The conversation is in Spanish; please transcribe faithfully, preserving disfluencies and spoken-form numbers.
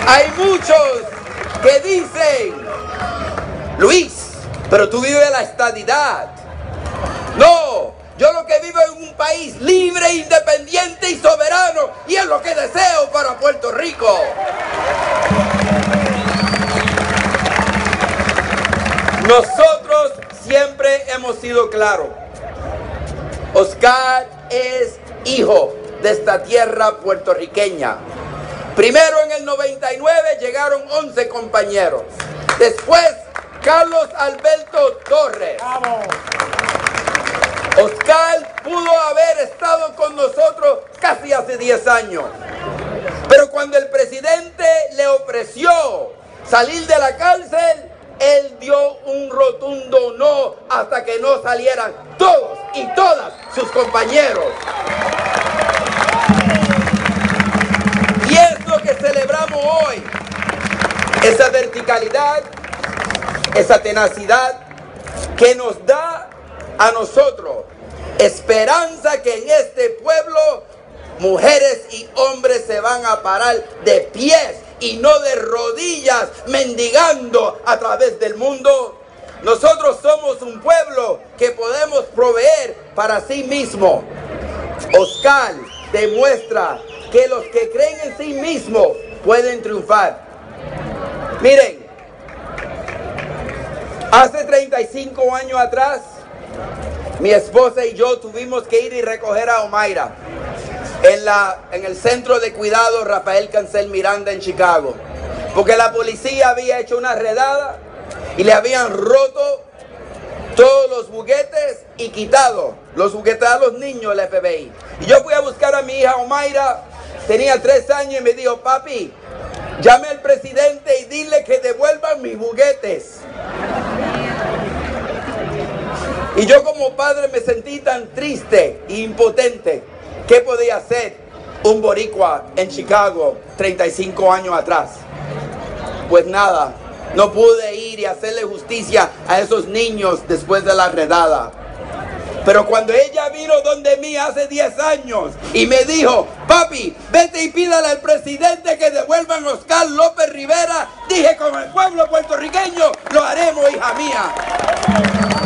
Hay muchos que dicen, Luis, pero tú vives la estadidad. No, yo lo que vivo en un país libre, independiente y soberano, y es lo que deseo para Puerto Rico. Nosotros siempre hemos sido claros. Oscar es hijo de esta tierra puertorriqueña. Primero en el noventa y nueve llegaron once compañeros. Después Carlos Alberto Torres. ¡Vamos! Oscar pudo haber estado con nosotros casi hace diez años. Pero cuando el presidente le ofreció salir de la cárcel, él dio un rotundo no hasta que no salieran todos y todas sus compañeros. Y es lo que celebramos hoy. Esa verticalidad, esa tenacidad que nos da a nosotros esperanza que en este pueblo mujeres y hombres se van a parar de pies y no de rodillas mendigando a través del mundo. Nosotros somos un pueblo que podemos proveer para sí mismo. Oscar demuestra que los que creen en sí mismos pueden triunfar. Miren, hace treinta y cinco años atrás, mi esposa y yo tuvimos que ir y recoger a Omaira en, la, en el centro de cuidado Rafael Cancel Miranda en Chicago, porque la policía había hecho una redada y le habían roto todos los juguetes y quitado los juguetes a los niños del F B I. Y yo fui a buscar a mi hija Omaira, tenía tres años, y me dijo, papi, llame al presidente y dile que devuelvan mis juguetes. Y yo como padre me sentí tan triste e impotente. ¿Qué podía hacer un boricua en Chicago treinta y cinco años atrás? Pues nada, no pude ir y hacerle justicia a esos niños después de la redada. Pero cuando ella vino donde mí hace diez años y me dijo, papi, vete y pídale al presidente que devuelvan a Oscar López Rivera, dije, con el pueblo puertorriqueño lo haremos, hija mía.